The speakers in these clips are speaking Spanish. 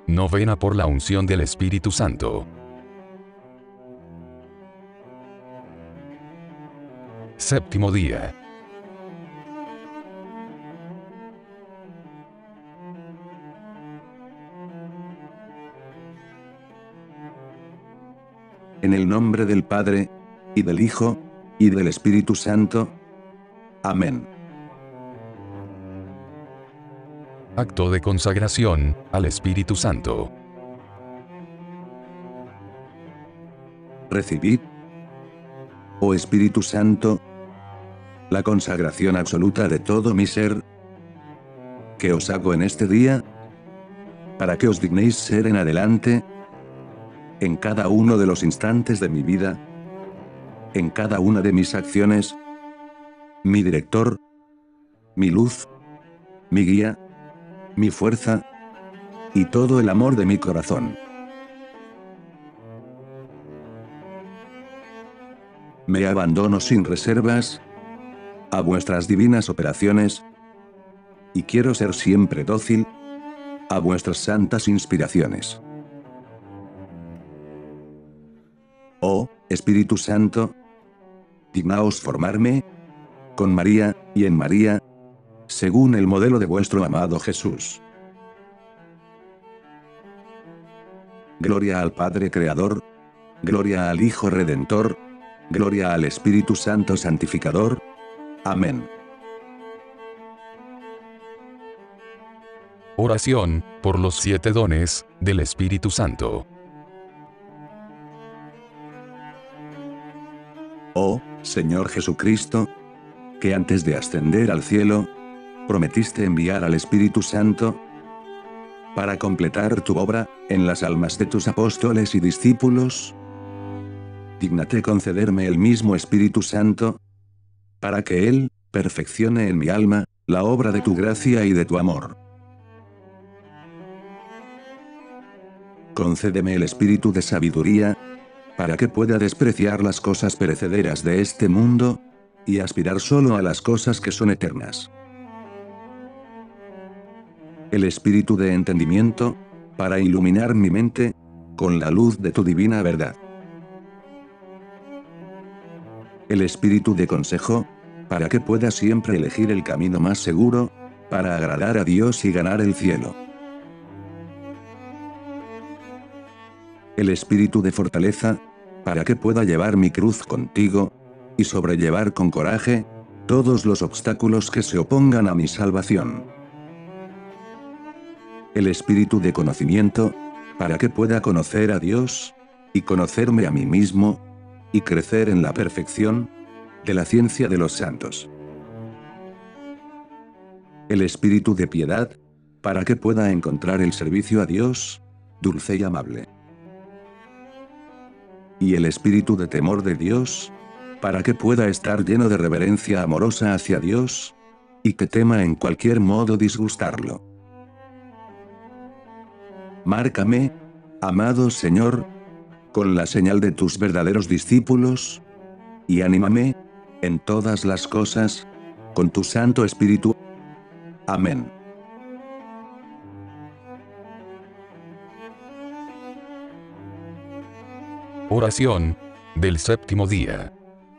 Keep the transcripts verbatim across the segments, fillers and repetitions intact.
Novena por la unción del Espíritu Santo. Séptimo día. En el nombre del Padre, y del Hijo, y del Espíritu Santo. Amén. Acto de consagración al Espíritu Santo. Recibid, oh Espíritu Santo, la consagración absoluta de todo mi ser, que os hago en este día, para que os dignéis ser en adelante, en cada uno de los instantes de mi vida, en cada una de mis acciones, mi director, mi luz, mi guía, mi fuerza, y todo el amor de mi corazón. Me abandono sin reservas a vuestras divinas operaciones, y quiero ser siempre dócil a vuestras santas inspiraciones. Oh, Espíritu Santo, dignaos formarme, con María, y en María, según el modelo de vuestro amado Jesús. Gloria al Padre Creador, gloria al Hijo Redentor, gloria al Espíritu Santo Santificador. Amén. Oración por los siete dones del Espíritu Santo. Oh, Señor Jesucristo, que antes de ascender al cielo, prometiste enviar al Espíritu Santo para completar tu obra en las almas de tus apóstoles y discípulos. Dígnate concederme el mismo Espíritu Santo, para que Él perfeccione en mi alma la obra de tu gracia y de tu amor. Concédeme el espíritu de sabiduría, para que pueda despreciar las cosas perecederas de este mundo, y aspirar solo a las cosas que son eternas. El espíritu de entendimiento, para iluminar mi mente con la luz de tu divina verdad. El espíritu de consejo, para que pueda siempre elegir el camino más seguro, para agradar a Dios y ganar el cielo. El espíritu de fortaleza, para que pueda llevar mi cruz contigo, y sobrellevar con coraje todos los obstáculos que se opongan a mi salvación. El espíritu de conocimiento, para que pueda conocer a Dios, y conocerme a mí mismo, y crecer en la perfección de la ciencia de los santos. El espíritu de piedad, para que pueda encontrar el servicio a Dios, dulce y amable. Y el espíritu de temor de Dios, para que pueda estar lleno de reverencia amorosa hacia Dios, y que tema en cualquier modo disgustarlo. Márcame, amado Señor, con la señal de tus verdaderos discípulos, y anímame, en todas las cosas, con tu Santo Espíritu. Amén. Oración del séptimo día.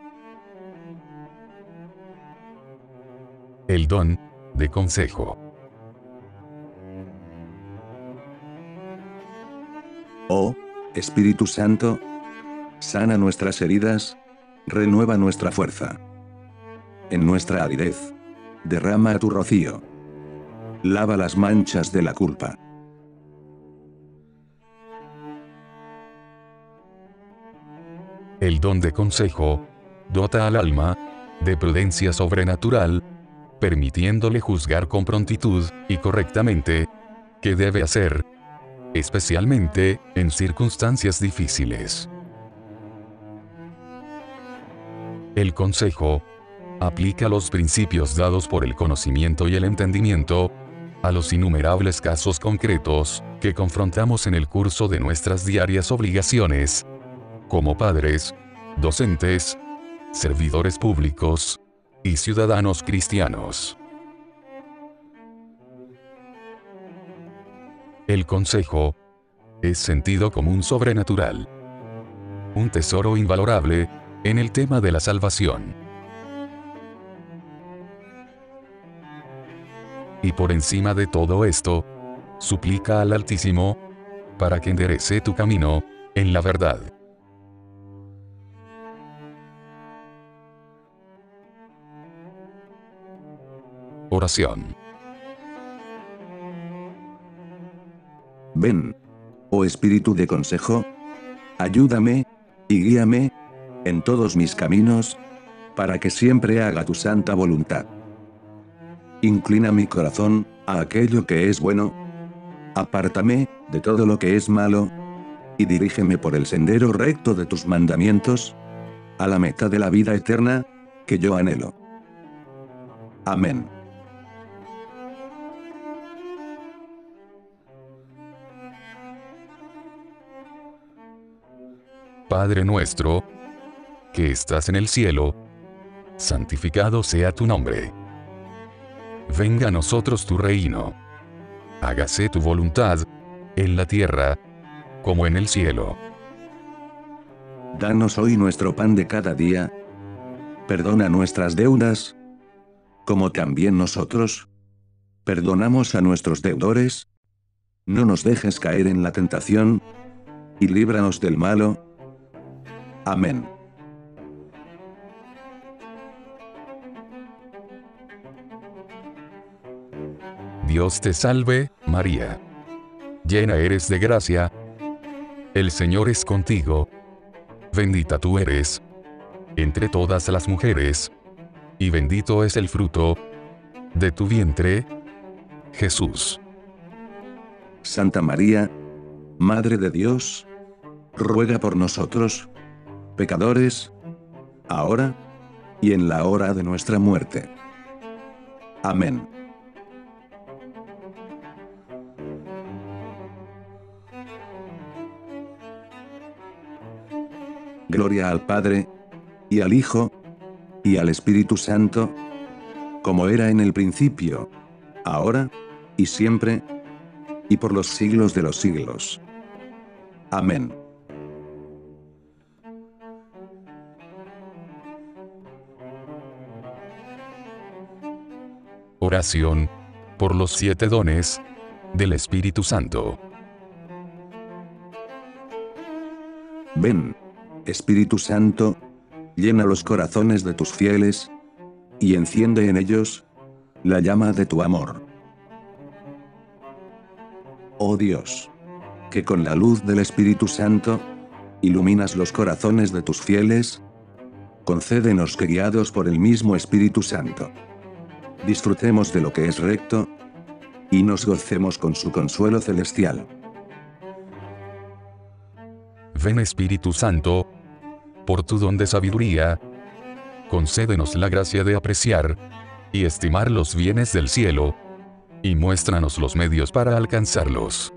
El don de consejo. Oh, Espíritu Santo, sana nuestras heridas, renueva nuestra fuerza. En nuestra aridez, derrama tu rocío. Lava las manchas de la culpa. El don de consejo dota al alma de prudencia sobrenatural, permitiéndole juzgar con prontitud y correctamente qué debe hacer, especialmente en circunstancias difíciles. El consejo aplica los principios dados por el conocimiento y el entendimiento a los innumerables casos concretos que confrontamos en el curso de nuestras diarias obligaciones como padres, docentes, servidores públicos y ciudadanos cristianos. El consejo es sentido común sobrenatural. Un tesoro invalorable en el tema de la salvación. Y por encima de todo esto, suplica al Altísimo para que enderece tu camino en la verdad. Oración. Ven, oh Espíritu de consejo, ayúdame y guíame en todos mis caminos, para que siempre haga tu santa voluntad. Inclina mi corazón a aquello que es bueno, apártame de todo lo que es malo, y dirígeme por el sendero recto de tus mandamientos, a la meta de la vida eterna, que yo anhelo. Amén. Padre nuestro, que estás en el cielo, santificado sea tu nombre. Venga a nosotros tu reino. Hágase tu voluntad, en la tierra, como en el cielo. Danos hoy nuestro pan de cada día. Perdona nuestras deudas, como también nosotros perdonamos a nuestros deudores. No nos dejes caer en la tentación, y líbranos del malo. Amén. Dios te salve, María. Llena eres de gracia. El Señor es contigo. Bendita tú eres entre todas las mujeres, y bendito es el fruto de tu vientre, Jesús. Santa María, Madre de Dios, ruega por nosotros, pecadores, ahora y en la hora de nuestra muerte. Amén. Gloria al Padre, y al Hijo, y al Espíritu Santo, como era en el principio, ahora, y siempre, y por los siglos de los siglos. Amén. Oración por los siete dones del Espíritu Santo. Ven, Espíritu Santo, llena los corazones de tus fieles, y enciende en ellos la llama de tu amor. Oh Dios, que con la luz del Espíritu Santo iluminas los corazones de tus fieles, concédenos que, guiados por el mismo Espíritu Santo, disfrutemos de lo que es recto, y nos gocemos con su consuelo celestial. Ven Espíritu Santo, por tu don de sabiduría, concédenos la gracia de apreciar y estimar los bienes del cielo, y muéstranos los medios para alcanzarlos.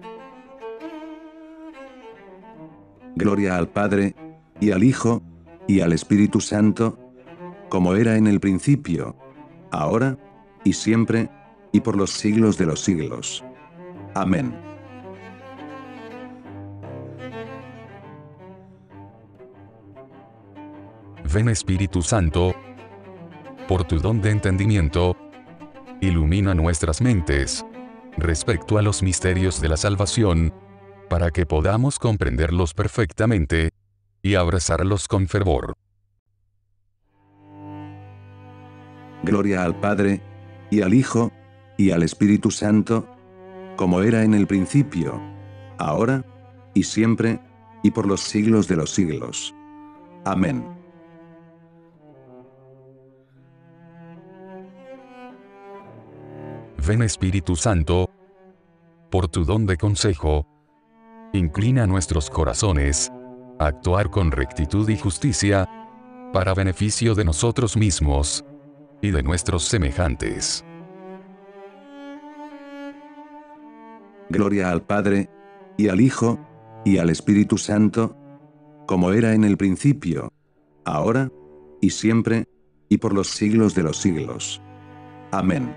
Gloria al Padre, y al Hijo, y al Espíritu Santo, como era en el principio, ahora, y siempre, y por los siglos de los siglos. Amén. Ven Espíritu Santo, por tu don de entendimiento, ilumina nuestras mentes respecto a los misterios de la salvación, para que podamos comprenderlos perfectamente y abrazarlos con fervor. Gloria al Padre, y al Hijo, y al Espíritu Santo, como era en el principio, ahora, y siempre, y por los siglos de los siglos. Amén. Ven Espíritu Santo, por tu don de consejo, inclina nuestros corazones a actuar con rectitud y justicia, para beneficio de nosotros mismos y de nuestros semejantes. Gloria al Padre, y al Hijo, y al Espíritu Santo, como era en el principio, ahora, y siempre, y por los siglos de los siglos. Amén.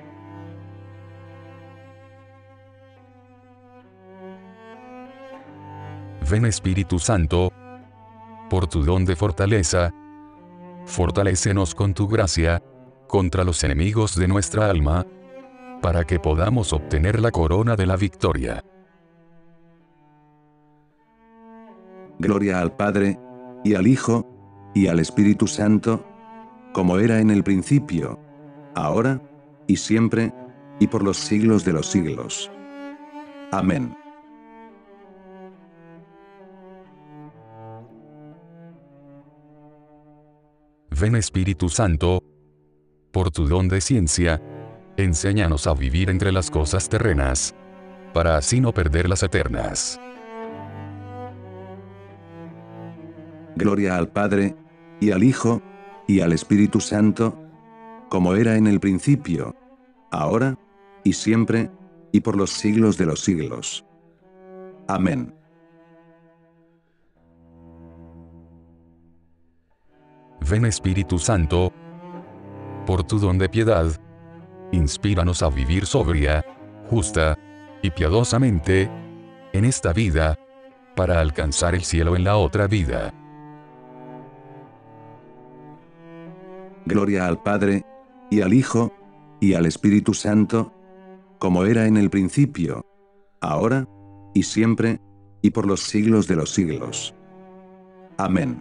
Ven Espíritu Santo, por tu don de fortaleza, fortalécenos con tu gracia, contra los enemigos de nuestra alma, para que podamos obtener la corona de la victoria. Gloria al Padre, y al Hijo, y al Espíritu Santo, como era en el principio, ahora, y siempre, y por los siglos de los siglos. Amén. Ven Espíritu Santo, por tu don de ciencia, enséñanos a vivir entre las cosas terrenas, para así no perder las eternas. Gloria al Padre, y al Hijo, y al Espíritu Santo, como era en el principio, ahora, y siempre, y por los siglos de los siglos. Amén. Ven Espíritu Santo, por tu don de piedad, inspíranos a vivir sobria, justa y piadosamente en esta vida, para alcanzar el cielo en la otra vida. Gloria al Padre, y al Hijo, y al Espíritu Santo, como era en el principio, ahora, y siempre, y por los siglos de los siglos. Amén.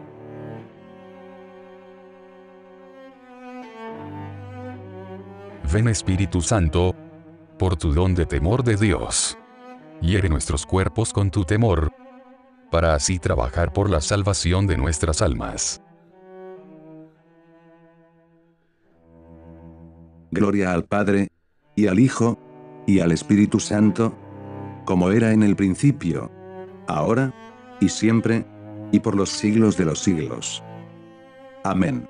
Ven Espíritu Santo, por tu don de temor de Dios. Hiere nuestros cuerpos con tu temor, para así trabajar por la salvación de nuestras almas. Gloria al Padre, y al Hijo, y al Espíritu Santo, como era en el principio, ahora, y siempre, y por los siglos de los siglos. Amén.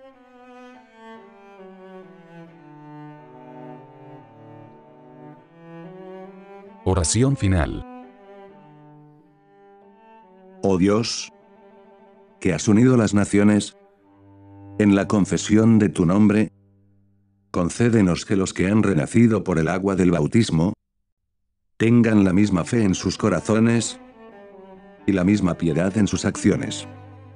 Oración final. Oh Dios, que has unido las naciones en la confesión de tu nombre, concédenos que los que han renacido por el agua del bautismo tengan la misma fe en sus corazones y la misma piedad en sus acciones.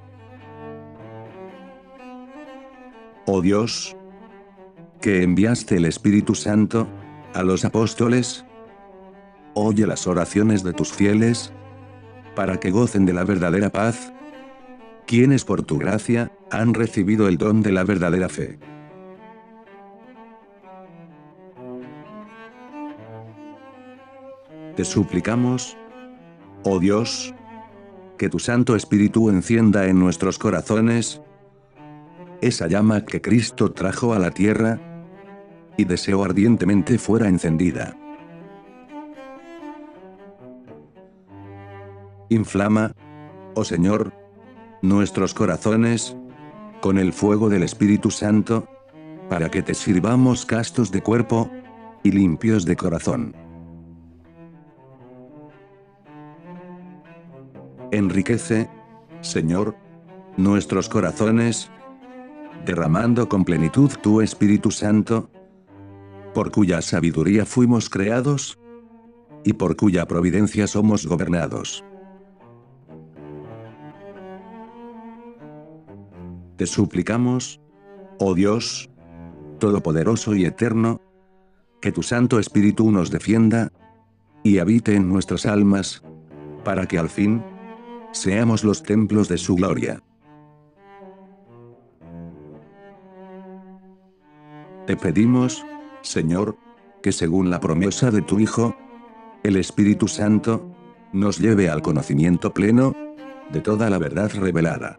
Oh Dios, que enviaste el Espíritu Santo a los apóstoles, oye las oraciones de tus fieles, para que gocen de la verdadera paz, quienes por tu gracia han recibido el don de la verdadera fe. Te suplicamos, oh Dios, que tu Santo Espíritu encienda en nuestros corazones esa llama que Cristo trajo a la tierra y deseó ardientemente fuera encendida. Inflama, oh Señor, nuestros corazones con el fuego del Espíritu Santo, para que te sirvamos castos de cuerpo y limpios de corazón. Enriquece, Señor, nuestros corazones, derramando con plenitud tu Espíritu Santo, por cuya sabiduría fuimos creados y por cuya providencia somos gobernados. Te suplicamos, oh Dios, Todopoderoso y Eterno, que tu Santo Espíritu nos defienda y habite en nuestras almas, para que al fin seamos los templos de su gloria. Te pedimos, Señor, que según la promesa de tu Hijo, el Espíritu Santo, nos lleve al conocimiento pleno de toda la verdad revelada.